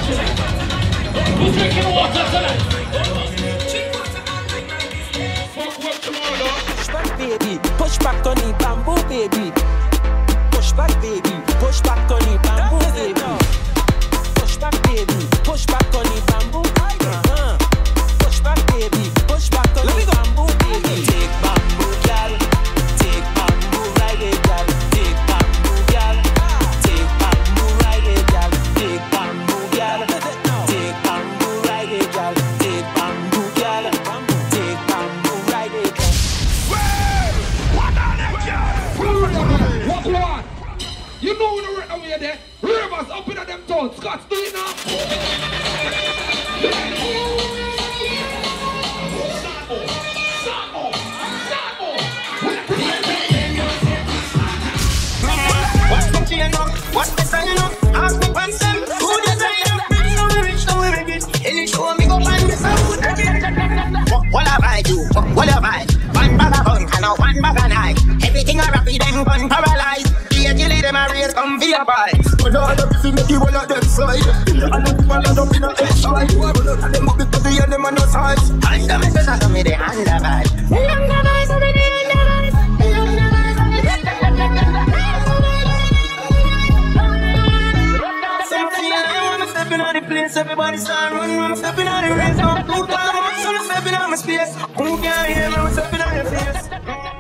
Who's drinking water tonight? Fuck up tomorrow. Push back, baby. Push back on the bamboo, baby. Push back, baby. Push back on the bamboo, baby. Push back, baby. Push back on the bamboo. Push back, baby. Push back on the bamboo, baby. Take bamboo, girl. Take bamboo, ride it, girl. Take bamboo, girl. Take bamboo, ride it, girl. Take bamboo, girl. Take bamboo, ride it, girl. Take bamboo, girl. Take bamboo, ride it, girl. What one? You know when we're away there. Rivers up in them town. Scott's do it now. What's the chain up? What's the sign up? Ask me once them. Who design up? So we rich, so we make it. Any show me go find myself. What have I do? What have I? One bag of gun and a one bag of knife. Everything I rap with them gun paralyzed. The agility them a race come via bikes. But all the people make you all of them side. And the people end up in a head side. And them up because the end them on no sides. And the message I come with the undervibe. The undervibe, so the undervibe. The undervibe, so the undervibe. Stepping on the place, everybody start running. I'm stepping on the race, I'm stepping on my space. Who can't hear me? I'm stepping on your face.